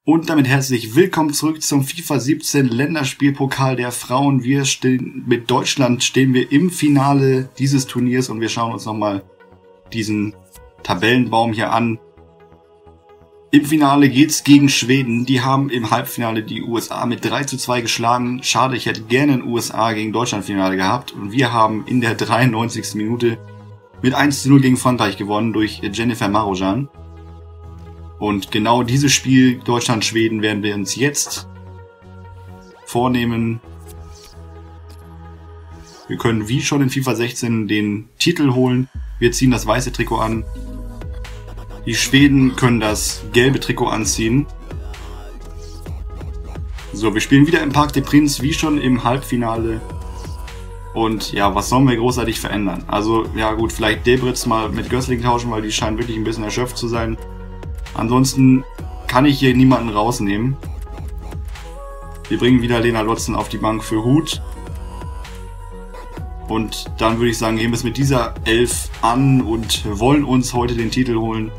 Und damit herzlich willkommen zurück zum FIFA 17 Länderspielpokal der Frauen. Mit Deutschland stehen wir im Finale dieses Turniers und wir schauen uns nochmal diesen Tabellenbaum hier an. Im Finale geht's gegen Schweden. Die haben im Halbfinale die USA mit 3:2 geschlagen. Schade, ich hätte gerne ein USA gegen Deutschland Finale gehabt. Und wir haben in der 93. Minute mit 1:0 gegen Frankreich gewonnen durch Jennifer Marujan. Und genau dieses Spiel Deutschland-Schweden werden wir uns jetzt vornehmen. Wir können wie schon in FIFA 16 den Titel holen. Wir ziehen das weiße Trikot an. Die Schweden können das gelbe Trikot anziehen. So, wir spielen wieder im Parc des Princes wie schon im Halbfinale. Und ja, was sollen wir großartig verändern? Also, ja gut, vielleicht Debritz mal mit Gößling tauschen, weil die scheinen wirklich ein bisschen erschöpft zu sein. Ansonsten kann ich hier niemanden rausnehmen. Wir bringen wieder Lena Lotzen auf die Bank für Hut. Und dann würde ich sagen, gehen wir es mit dieser 11 an und wollen uns heute den Titel holen.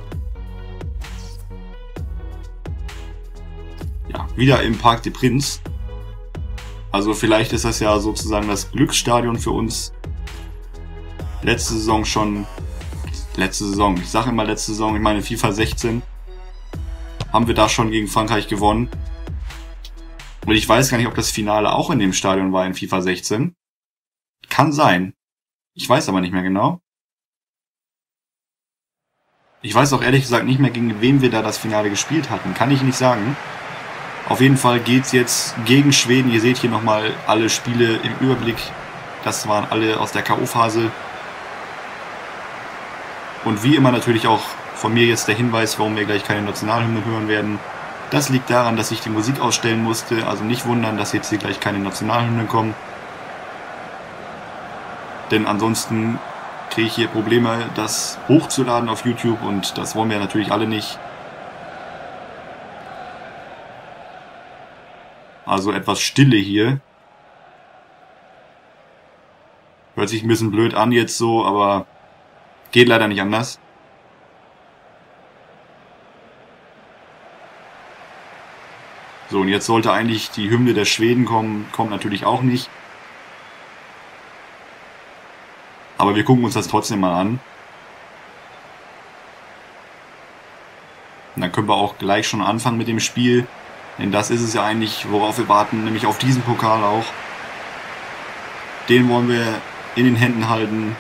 Ja, wieder im Parc des Princes. Also vielleicht ist das ja sozusagen das Glücksstadion für uns. Ich sage immer letzte Saison, ich meine FIFA 16. Haben wir da schon gegen Frankreich gewonnen. Und ich weiß gar nicht, ob das Finale auch in dem Stadion war in FIFA 16. Kann sein. Ich weiß aber nicht mehr genau. Ich weiß auch ehrlich gesagt nicht mehr, gegen wen wir da das Finale gespielt hatten. Kann ich nicht sagen. Auf jeden Fall geht's jetzt gegen Schweden. Ihr seht hier nochmal alle Spiele im Überblick. Das waren alle aus der K.O.-Phase. Und wie immer natürlich auch von mir jetzt der Hinweis, warum wir gleich keine Nationalhymne hören werden. Das liegt daran, dass ich die Musik ausstellen musste. Also nicht wundern, dass jetzt hier gleich keine Nationalhymne kommen. Denn ansonsten kriege ich hier Probleme, das hochzuladen auf YouTube. Und das wollen wir natürlich alle nicht. Also etwas Stille hier. Hört sich ein bisschen blöd an jetzt so, aber geht leider nicht anders. So, und jetzt sollte eigentlich die Hymne der Schweden kommen. Kommt natürlich auch nicht. Aber wir gucken uns das trotzdem mal an. Und dann können wir auch gleich schon anfangen mit dem Spiel. Denn das ist es ja eigentlich, worauf wir warten. Nämlich auf diesen Pokal auch. Den wollen wir in den Händen halten.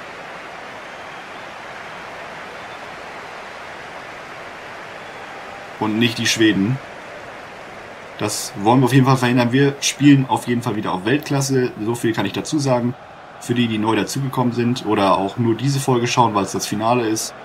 Und nicht die Schweden. Das wollen wir auf jeden Fall verhindern. Wir spielen auf jeden Fall wieder auf Weltklasse. So viel kann ich dazu sagen. Für die, die neu dazugekommen sind oder auch nur diese Folge schauen, weil es das Finale ist.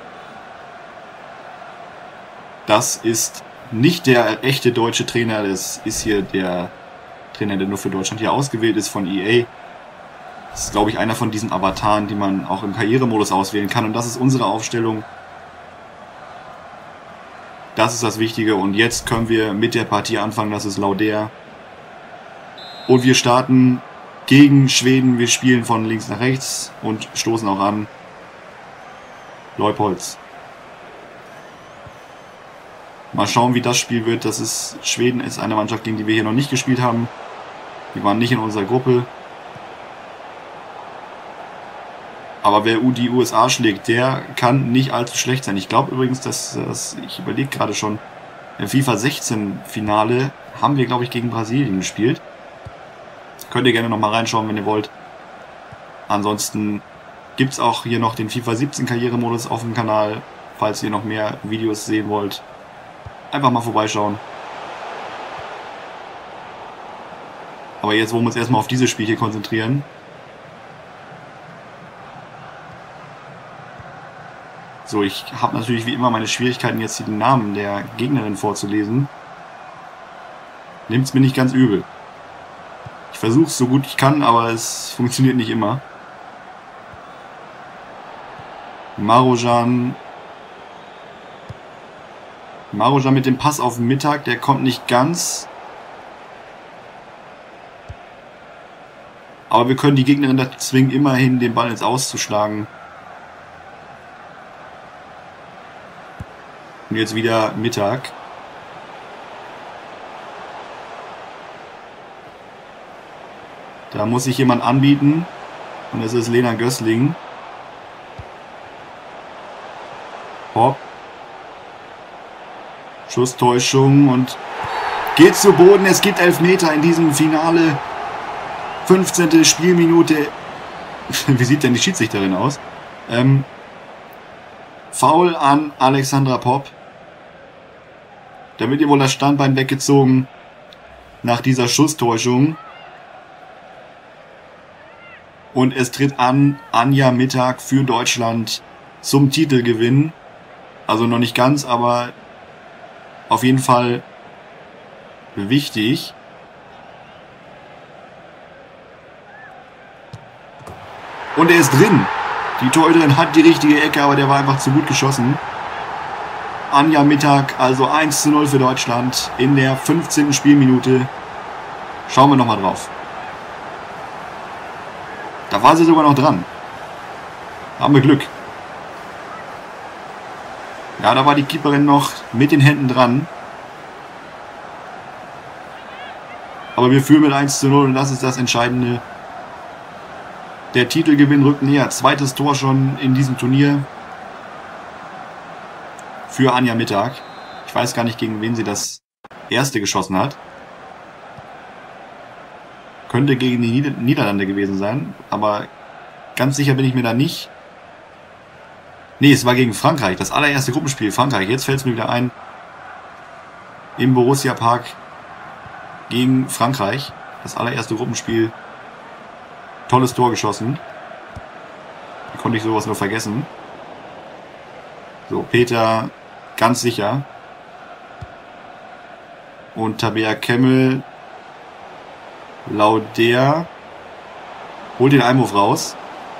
Das ist nicht der echte deutsche Trainer. Das ist hier der Trainer, der nur für Deutschland hier ausgewählt ist von EA. Das ist, glaube ich, einer von diesen Avataren, die man auch im Karrieremodus auswählen kann. Und das ist unsere Aufstellung. Das ist das Wichtige und jetzt können wir mit der Partie anfangen, das ist Lauder. Und wir starten gegen Schweden, wir spielen von links nach rechts und stoßen auch an. Leupolz. Mal schauen, wie das Spiel wird. Schweden ist eine Mannschaft, gegen die wir hier noch nicht gespielt haben. Die waren nicht in unserer Gruppe. Aber wer die USA schlägt, der kann nicht allzu schlecht sein. Ich glaube übrigens, ich überlege gerade schon, im FIFA 16 Finale haben wir, glaube ich, gegen Brasilien gespielt. Könnt ihr gerne nochmal reinschauen, wenn ihr wollt. Ansonsten gibt es auch hier noch den FIFA 17 Karrieremodus auf dem Kanal, falls ihr noch mehr Videos sehen wollt. Einfach mal vorbeischauen. Aber jetzt wollen wir uns erstmal auf dieses Spiel hier konzentrieren. So, ich habe natürlich wie immer meine Schwierigkeiten, jetzt hier den Namen der Gegnerin vorzulesen. Nehmt's mir nicht ganz übel. Ich versuche es so gut ich kann, aber es funktioniert nicht immer. Marujan mit dem Pass auf den Mittag, der kommt nicht ganz. Aber wir können die Gegnerin dazu zwingen, immerhin den Ball ins Auszuschlagen. Und jetzt wieder Mittag. Da muss sich jemand anbieten. Und es ist Lena Gößling. Hopp. Schusstäuschung und geht zu Boden. Es gibt Elfmeter in diesem Finale. 15. Spielminute. Wie sieht denn die Schiedsrichterin aus? Foul an Alexandra Popp. Da wird ihr wohl das Standbein weggezogen nach dieser Schusstäuschung. Und es tritt an Anja Mittag für Deutschland zum Titelgewinn. Also noch nicht ganz, aber auf jeden Fall wichtig. Und er ist drin. Die Torhüterin hat die richtige Ecke, aber der war einfach zu gut geschossen. Anja Mittag, also 1:0 für Deutschland in der 15. Spielminute. Schauen wir nochmal drauf. Da war sie sogar noch dran. Haben wir Glück. Ja, da war die Keeperin noch mit den Händen dran. Aber wir führen mit 1:0 und das ist das Entscheidende. Der Titelgewinn rückt näher. Zweites Tor schon in diesem Turnier. Für Anja Mittag. Ich weiß gar nicht, gegen wen sie das erste geschossen hat. Könnte gegen die Niederlande gewesen sein. Aber ganz sicher bin ich mir da nicht. Nee, es war gegen Frankreich. Das allererste Gruppenspiel. Frankreich. Jetzt fällt es mir wieder ein. Im Borussia Park gegen Frankreich. Das allererste Gruppenspiel. Tolles Tor geschossen. Wie konnte ich sowas nur vergessen? So, Peter ganz sicher. Und Tabea Kemmel. Lauder. Holt den Einwurf raus.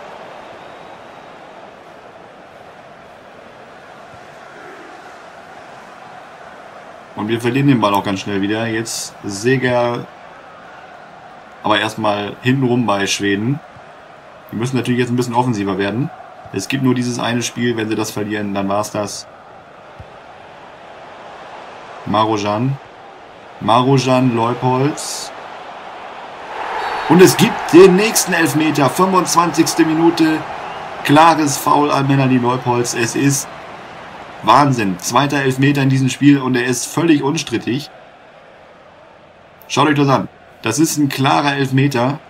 Und wir verlieren den Ball auch ganz schnell wieder. Jetzt Seger. Aber erstmal hintenrum bei Schweden. Die müssen natürlich jetzt ein bisschen offensiver werden. Es gibt nur dieses eine Spiel. Wenn sie das verlieren, dann war es das. Marojan. Marojan, Leupolz. Und es gibt den nächsten Elfmeter. 25. Minute. Klares Foul an Melanie Leupolz. Es ist Wahnsinn. Zweiter Elfmeter in diesem Spiel und er ist völlig unstrittig. Schaut euch das an. Das ist ein klarer Elfmeter.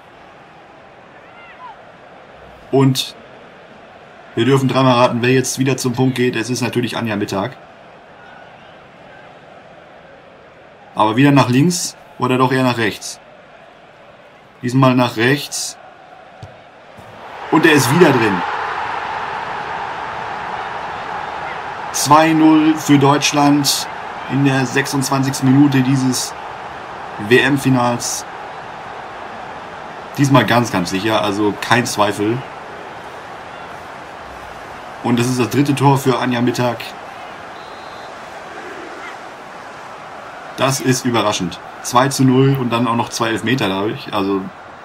Und wir dürfen dreimal raten, wer jetzt wieder zum Punkt geht. Es ist natürlich Anja Mittag. Aber wieder nach links oder doch eher nach rechts? Diesmal nach rechts. Und er ist wieder drin. 2:0 für Deutschland in der 26. Minute dieses WM-Finals. Diesmal ganz, ganz sicher, also kein Zweifel. Und das ist das dritte Tor für Anja Mittag. Das ist überraschend. 2:0 und dann auch noch 2 Elfmeter dadurch. Also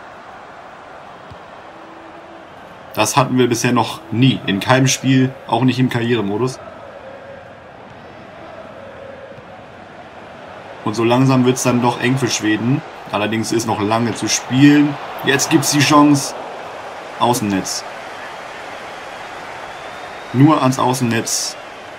das hatten wir bisher noch nie. In keinem Spiel, auch nicht im Karrieremodus. Und so langsam wird es dann doch eng für Schweden. Allerdings ist noch lange zu spielen. Jetzt gibt es die Chance. Außennetz. Nur ans Außennetz.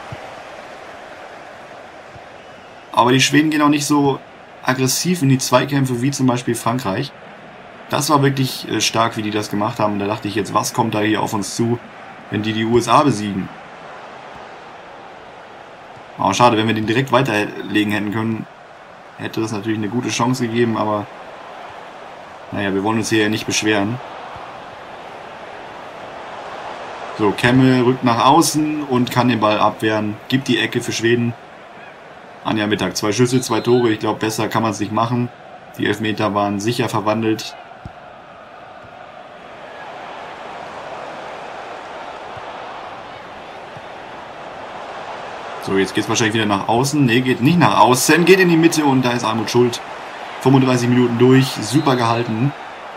Aber die Schweden gehen auch nicht so aggressiv in die Zweikämpfe wie zum Beispiel Frankreich. Das war wirklich stark, wie die das gemacht haben. Da dachte ich jetzt, was kommt da hier auf uns zu, wenn die USA besiegen? Aber schade, wenn wir den direkt weiterlegen hätten können, hätte das natürlich eine gute Chance gegeben, aber naja, wir wollen uns hier ja nicht beschweren. So, Kemmel rückt nach außen und kann den Ball abwehren. Gibt die Ecke für Schweden. Anja Mittag, 2 Schüsse, 2 Tore. Ich glaube, besser kann man es nicht machen. Die Elfmeter waren sicher verwandelt. So, jetzt geht es wahrscheinlich wieder nach außen. Ne, geht nicht nach außen. Geht in die Mitte und da ist Almut Schuld. 35 Minuten durch. Super gehalten.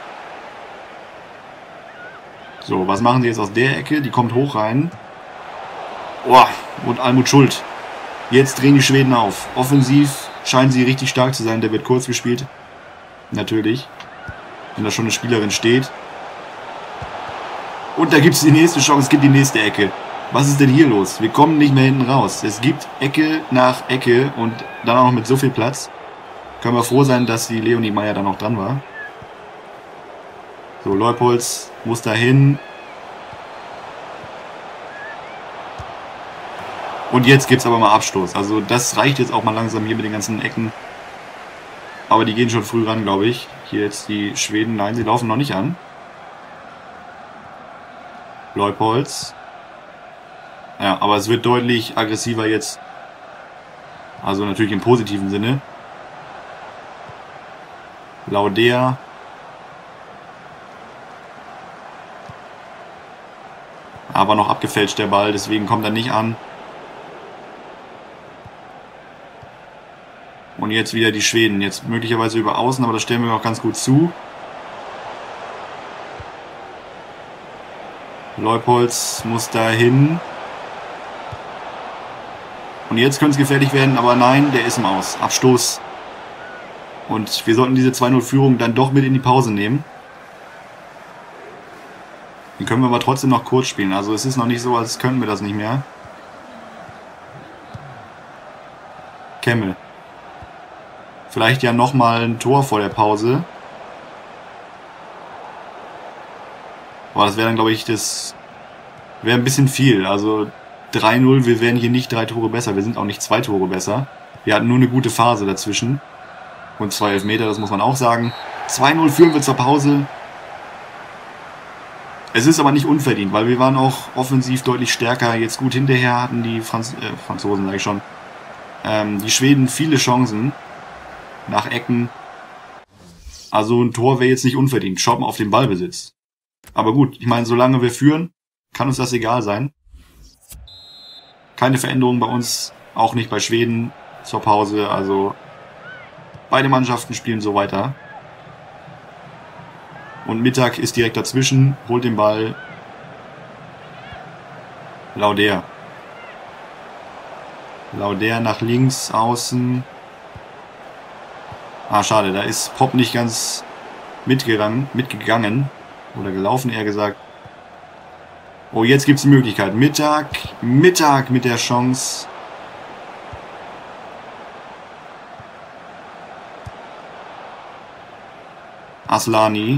So, was machen sie jetzt aus der Ecke? Die kommt hoch rein. Oh, und Almut Schuld. Jetzt drehen die Schweden auf. Offensiv scheinen sie richtig stark zu sein. Der wird kurz gespielt. Natürlich. Wenn da schon eine Spielerin steht. Und da gibt es die nächste Chance, es gibt die nächste Ecke. Was ist denn hier los? Wir kommen nicht mehr hinten raus. Es gibt Ecke nach Ecke und dann auch noch mit so viel Platz. Können wir froh sein, dass die Leonie Meyer da noch dran war. So, Leupolz muss da hin. Und jetzt gibt es aber mal Abstoß. Also das reicht jetzt auch mal langsam hier mit den ganzen Ecken. Aber die gehen schon früh ran, glaube ich. Hier jetzt die Schweden. Nein, sie laufen noch nicht an. Leupolz. Ja, aber es wird deutlich aggressiver jetzt. Also natürlich im positiven Sinne. Laudea. Aber noch abgefälscht der Ball, deswegen kommt er nicht an. Und jetzt wieder die Schweden. Jetzt möglicherweise über Außen, aber das stellen wir noch ganz gut zu. Leupolz muss da hin. Und jetzt könnte es gefährlich werden, aber nein, der ist im Aus. Abstoß. Und wir sollten diese 2-0-Führung dann doch mit in die Pause nehmen. Die können wir aber trotzdem noch kurz spielen. Also es ist noch nicht so, als könnten wir das nicht mehr. Kemmel. Vielleicht ja nochmal ein Tor vor der Pause. Aber das wäre dann, glaube ich, das wäre ein bisschen viel. Also 3-0, wir wären hier nicht 3 Tore besser. Wir sind auch nicht 2 Tore besser. Wir hatten nur eine gute Phase dazwischen. Und 2 Elfmeter, das muss man auch sagen. 2-0 führen wir zur Pause. Es ist aber nicht unverdient, weil wir waren auch offensiv deutlich stärker. Jetzt gut hinterher hatten die Franzosen, sage ich schon, die Schweden viele Chancen nach Ecken. Also ein Tor wäre jetzt nicht unverdient. Schaut mal auf den Ballbesitz. Aber gut, ich meine, solange wir führen, kann uns das egal sein. Keine Veränderung bei uns, auch nicht bei Schweden zur Pause. Also beide Mannschaften spielen so weiter. Und Mittag ist direkt dazwischen, holt den Ball. Laudea. Laudea nach links, außen. Ah, schade, da ist Pop nicht ganz mitgegangen. Oder gelaufen, eher gesagt. Oh, jetzt gibt es die Möglichkeit. Mittag mit der Chance. Aslani.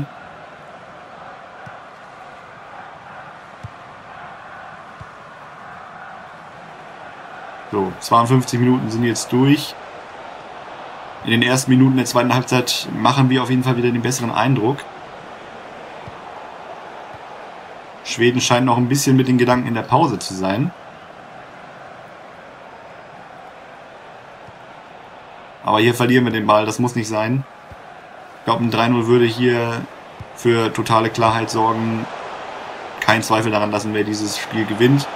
So, 52 Minuten sind jetzt durch. In den ersten Minuten der zweiten Halbzeit machen wir auf jeden Fall wieder den besseren Eindruck. Schweden scheint noch ein bisschen mit den Gedanken in der Pause zu sein. Aber hier verlieren wir den Ball, das muss nicht sein. Ich glaube, ein 3-0 würde hier für totale Klarheit sorgen. Kein Zweifel daran lassen, wer dieses Spiel gewinnt.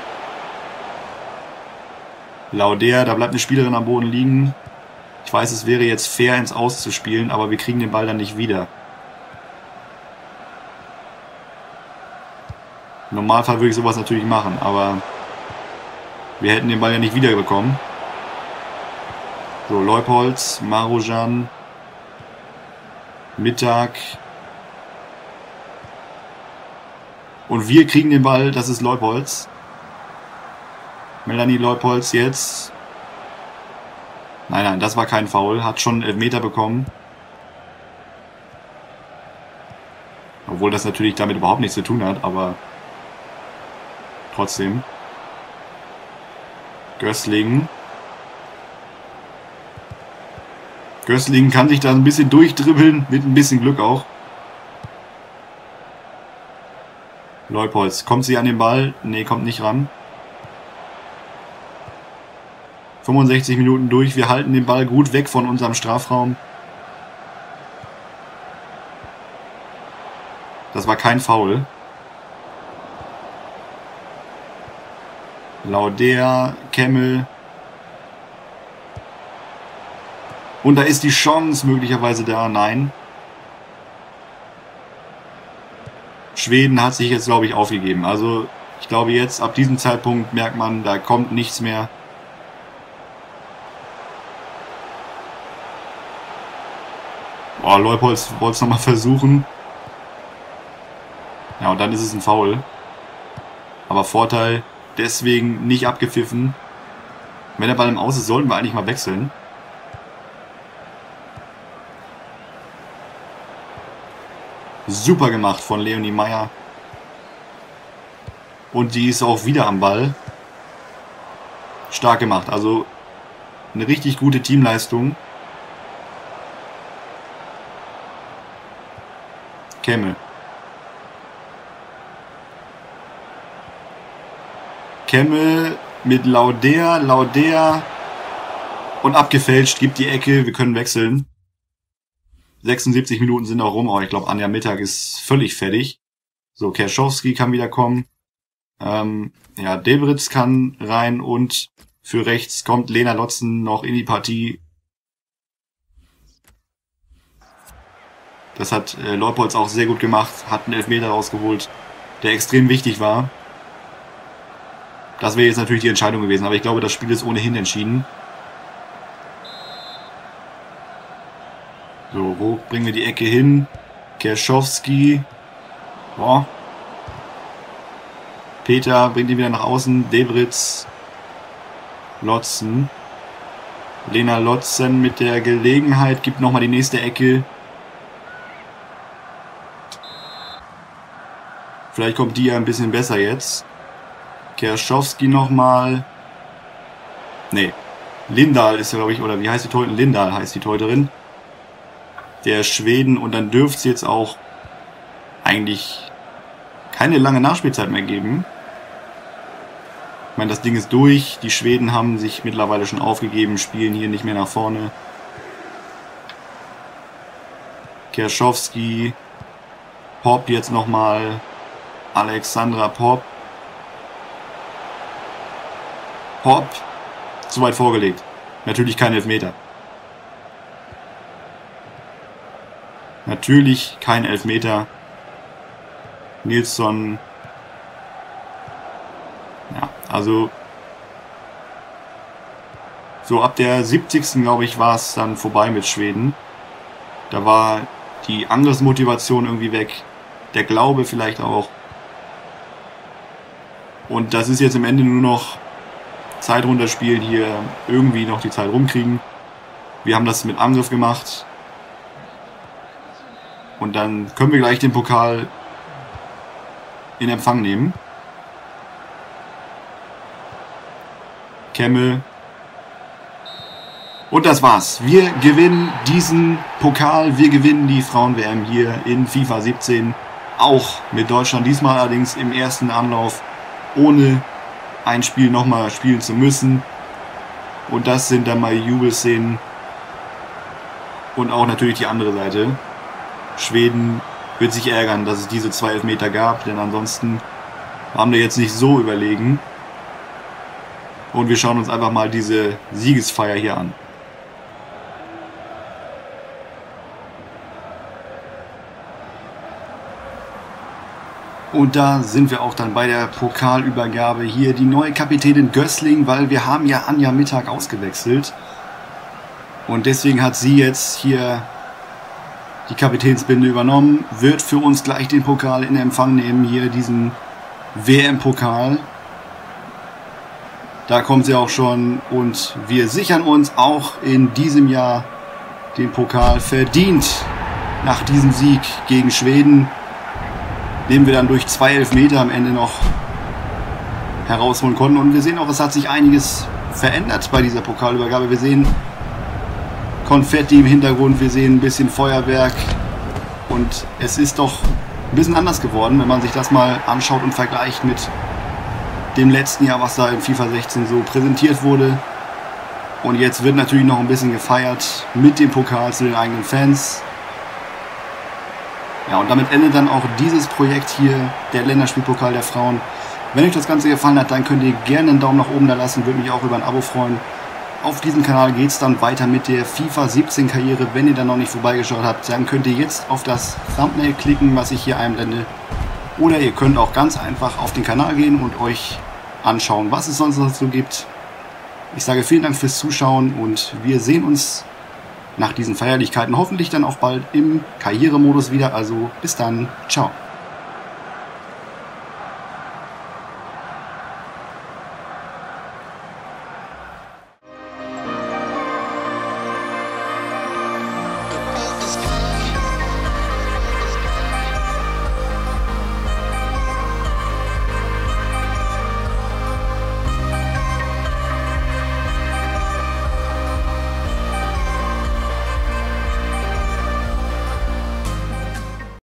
Laudea, da bleibt eine Spielerin am Boden liegen. Ich weiß, es wäre jetzt fair, ins Aus zu spielen, aber wir kriegen den Ball dann nicht wieder. Im Normalfall würde ich sowas natürlich machen, aber wir hätten den Ball ja nicht wiederbekommen. So, Leupolz, Marujan, Mittag. Und wir kriegen den Ball, das ist Leupolz. Melanie Leupolz jetzt. Nein, das war kein Foul. Hat schon Elfmeter bekommen. Obwohl das natürlich damit überhaupt nichts zu tun hat, aber trotzdem. Gößling. Gößling kann sich da ein bisschen durchdribbeln, mit ein bisschen Glück auch. Leupolz. Kommt sie an den Ball? Nee, kommt nicht ran. 65 Minuten durch. Wir halten den Ball gut weg von unserem Strafraum. Das war kein Foul. Laudea, Kemmel. Und da ist die Chance möglicherweise da. Nein. Schweden hat sich jetzt, glaube ich, aufgegeben. Also ich glaube jetzt, ab diesem Zeitpunkt merkt man, da kommt nichts mehr. Boah, Leupolz wollte es nochmal versuchen. Ja, und dann ist es ein Foul. Aber Vorteil, deswegen nicht abgepfiffen. Wenn der Ball im Aus ist, sollten wir eigentlich mal wechseln. Super gemacht von Leonie Meyer. Und die ist auch wieder am Ball. Stark gemacht. Also eine richtig gute Teamleistung. Kemmel. Kemmel mit Lauder. Lauder. Und abgefälscht. Gibt die Ecke. Wir können wechseln. 76 Minuten sind noch rum. Aber ich glaube, Anja Mittag ist völlig fertig. So, Kerschowski kann wieder kommen. Ja, Debritz kann rein und für rechts kommt Lena Lotzen noch in die Partie. Das hat Leupolz auch sehr gut gemacht, hat einen Elfmeter rausgeholt, der extrem wichtig war. Das wäre jetzt natürlich die Entscheidung gewesen, aber ich glaube, das Spiel ist ohnehin entschieden. So, wo bringen wir die Ecke hin? Kerschowski. Boah. Peter bringt ihn wieder nach außen. Debritz. Lotzen. Lena Lotzen mit der Gelegenheit. Gibt nochmal die nächste Ecke. Vielleicht kommt die ja ein bisschen besser jetzt. Kerschowski nochmal. Nee. Lindahl ist ja, glaube ich, oder wie heißt die Torhüterin? Lindahl heißt die Torhüterin. Der Schweden. Und dann dürfte es jetzt auch eigentlich keine lange Nachspielzeit mehr geben. Ich meine, das Ding ist durch. Die Schweden haben sich mittlerweile schon aufgegeben, spielen hier nicht mehr nach vorne. Kerschowski. Popp jetzt nochmal. Alexandra Popp. Popp. Zu weit vorgelegt. Natürlich kein Elfmeter. Natürlich kein Elfmeter. Nilsson. Ja, also so ab der 70. glaube ich war es dann vorbei mit Schweden. Da war die Angriffsmotivation irgendwie weg. Der Glaube vielleicht auch. Und das ist jetzt am Ende nur noch Zeit runterspielen, hier irgendwie noch die Zeit rumkriegen. Wir haben das mit Angriff gemacht. Und dann können wir gleich den Pokal in Empfang nehmen. Kemmel. Und das war's. Wir gewinnen diesen Pokal. Wir gewinnen die Frauen-WM hier in FIFA 17. Auch mit Deutschland. Diesmal allerdings im ersten Anlauf, ohne ein Spiel nochmal spielen zu müssen. Und das sind dann mal Jubelszenen. Und auch natürlich die andere Seite. Schweden wird sich ärgern, dass es diese 2 Elfmeter gab, denn ansonsten haben wir jetzt nicht so überlegen. Und wir schauen uns einfach mal diese Siegesfeier hier an. Und da sind wir auch dann bei der Pokalübergabe. Hier die neue Kapitänin Gößling, weil wir haben ja Anja Mittag ausgewechselt. Und deswegen hat sie jetzt hier die Kapitänsbinde übernommen, wird für uns gleich den Pokal in Empfang nehmen, hier diesen WM-Pokal. Da kommt sie auch schon und wir sichern uns auch in diesem Jahr den Pokal verdient. Nach diesem Sieg gegen Schweden, den wir dann durch 2 Elfmeter am Ende noch herausholen konnten. Und wir sehen auch, es hat sich einiges verändert bei dieser Pokalübergabe. Wir sehen Konfetti im Hintergrund, wir sehen ein bisschen Feuerwerk und es ist doch ein bisschen anders geworden, wenn man sich das mal anschaut und vergleicht mit dem letzten Jahr, was da in FIFA 16 so präsentiert wurde. Und jetzt wird natürlich noch ein bisschen gefeiert mit dem Pokal zu den eigenen Fans. Ja, und damit endet dann auch dieses Projekt hier, der Länderspielpokal der Frauen. Wenn euch das Ganze gefallen hat, dann könnt ihr gerne einen Daumen nach oben da lassen, würde mich auch über ein Abo freuen. Auf diesem Kanal geht es dann weiter mit der FIFA 17 Karriere. Wenn ihr da noch nicht vorbeigeschaut habt, dann könnt ihr jetzt auf das Thumbnail klicken, was ich hier einblende. Oder ihr könnt auch ganz einfach auf den Kanal gehen und euch anschauen, was es sonst noch so gibt. Ich sage vielen Dank fürs Zuschauen und wir sehen uns nach diesen Feierlichkeiten hoffentlich dann auch bald im Karrieremodus wieder. Also bis dann. Ciao.